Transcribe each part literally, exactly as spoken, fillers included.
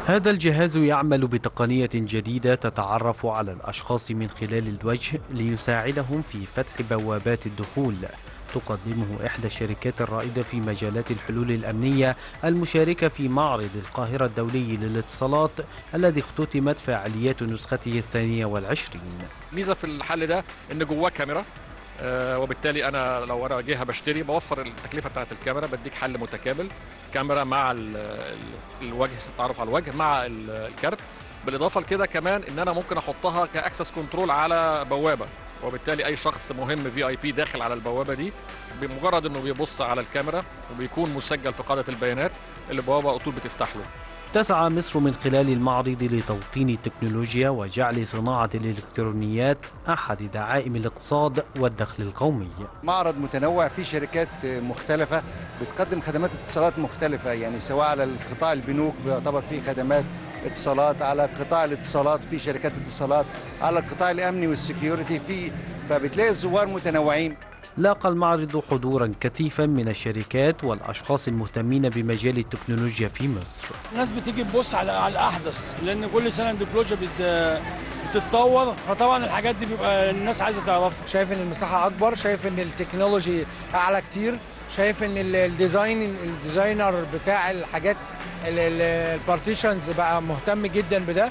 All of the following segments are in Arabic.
هذا الجهاز يعمل بتقنية جديدة تتعرف على الأشخاص من خلال الوجه ليساعدهم في فتح بوابات الدخول. تقدمه إحدى الشركات الرائدة في مجالات الحلول الأمنية المشاركة في معرض القاهرة الدولي للاتصالات الذي اختتمت فعاليات نسخته الثانية والعشرين. ميزة في الحل ده إن جواه كاميرا، آه، وبالتالي انا لو انا جهه بشتري بوفر التكلفه بتاعه الكاميرا، بديك حل متكامل، كاميرا مع ال ال الوجه، التعرف على الوجه مع الكارت. بالاضافه لكده كمان ان انا ممكن احطها كاكسس كنترول على بوابه، وبالتالي اي شخص مهم في اي بي داخل على البوابه دي بمجرد انه بيبص على الكاميرا وبيكون مسجل في قاعده البيانات، البوابه على طول بتفتح له. تسعى مصر من خلال المعرض لتوطين التكنولوجيا وجعل صناعة الإلكترونيات أحد دعائم الاقتصاد والدخل القومي. معرض متنوع فيه شركات مختلفة بتقدم خدمات اتصالات مختلفة، يعني سواء على القطاع البنوك بيعتبر فيه خدمات اتصالات، على قطاع الاتصالات في شركات اتصالات، على القطاع الأمني والسكيورتي فيه، فبتلاقي الزوار متنوعين. لاقى المعرض حضورا كثيفا من الشركات والأشخاص المهتمين بمجال التكنولوجيا في مصر. الناس بتيجي تبص على على الأحدث، لأن كل سنة التكنولوجيا بت بتتطور، فطبعا الحاجات دي بيبقى الناس عايزة تعرفها. شايف إن المساحة أكبر، شايف إن التكنولوجي أعلى كتير، شايف إن الديزاين الديزاينر بتاع الحاجات البارتيشنز بقى مهتم جدا بده،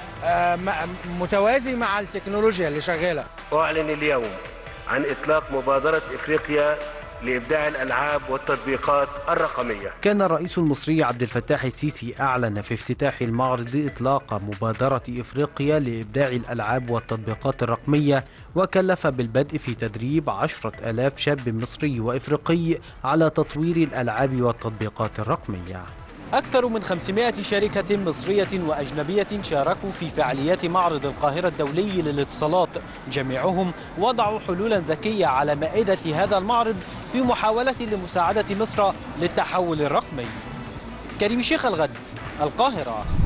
متوازي مع التكنولوجيا اللي شغالة. أعلن اليوم عن إطلاق مبادرة إفريقيا لإبداع الألعاب والتطبيقات الرقمية. كان الرئيس المصري عبد الفتاح السيسي أعلن في افتتاح المعرض إطلاق مبادرة إفريقيا لإبداع الألعاب والتطبيقات الرقمية، وكلف بالبدء في تدريب عشرة آلاف شاب مصري وإفريقي على تطوير الألعاب والتطبيقات الرقمية. أكثر من خمسمائة شركة مصرية وأجنبية شاركوا في فعاليات معرض القاهرة الدولي للاتصالات، جميعهم وضعوا حلولا ذكية على مائدة هذا المعرض في محاولة لمساعدة مصر للتحول الرقمي. كريم شيخ، الغد، القاهرة.